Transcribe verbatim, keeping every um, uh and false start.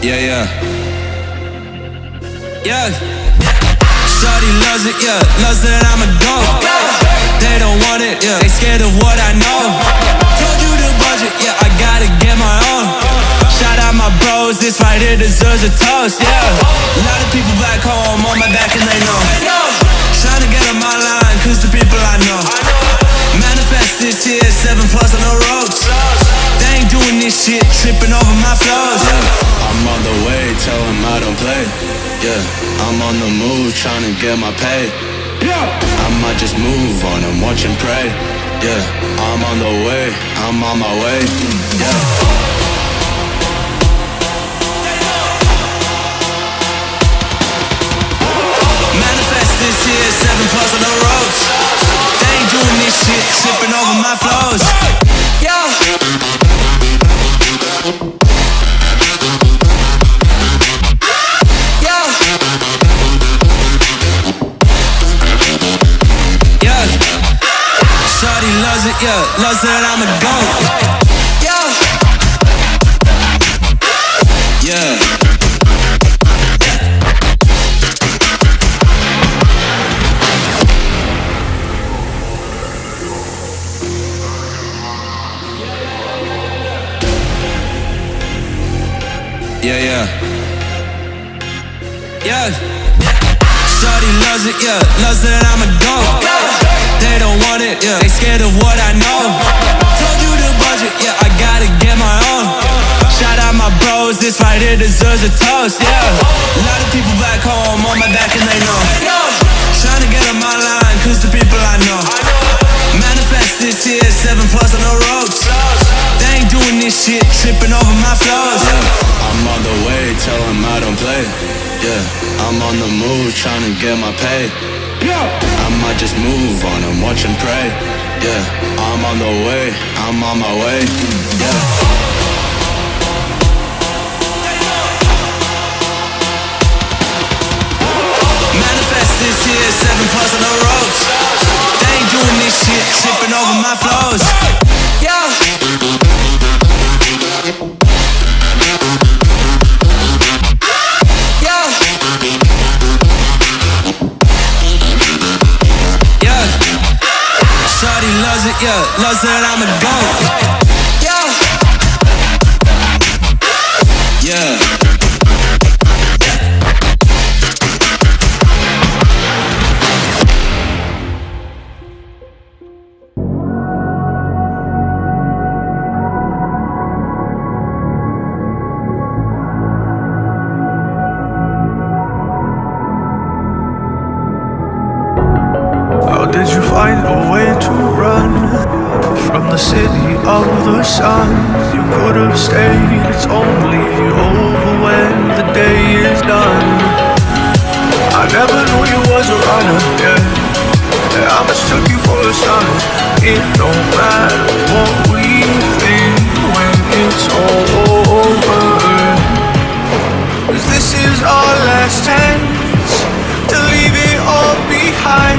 Yeah, yeah. Yeah. Shawty loves it, yeah. Loves that I'm a goat. They don't want it, yeah. They scared of what I know. Told you the budget, yeah. I gotta get my own. Shout out my bros, this right here deserves a toast, yeah. A lot of people back home on my back and they know. Trying to get on my line, cause the people I know. Manifest this here, seven plus on the ropes. They ain't doing this shit, tripping over my flows. Yeah, I'm on the way, tell them I don't play. Yeah, I'm on the move, trying to get my pay. I might just move on and watch and pray. Yeah, I'm on the way, I'm on my way. Yeah. Manifest this here, seven plus on the ropes. They ain't doing this shit, tripping over my flows. Yeah. Yeah. Yeah. Shawty loves it, yeah. Loves that I'm a goat. Yeah. Yeah. Yeah, yeah. Yeah. Shawty loves it, yeah. Loves that I'm a goat. They don't want it, yeah. They scared of what I know. Told you the budget, yeah. I gotta get my own. Shout out my bros, this right here deserves a toast, yeah. A lot of people back home on my back and they know. Trying to get on my line, cause the people I know. Manifest this here, seven plus on the ropes. They ain't doing this shit, tripping over my flows. Yeah, I'm on the way, tell them I don't play. Yeah, I'm on the move, trying to get my pay. I might just move on and watch and pray. Yeah, I'm on the way, I'm on my way. Yeah. Manifest this here, seven plus on the ropes. They ain't doing this shit, tripping over my flows. Yeah. Yeah. Yeah. Shawty loves it, yeah. Loves that I'm a goat. Yeah. Yeah. Did you find a way to run from the city of the sun? You could have stayed, it's only over when the day is done. I never knew you was a runner, yeah, yeah, I mistook you for a son. It don't matter what we think when it's all over, 'cause this is our last chance to leave it all behind.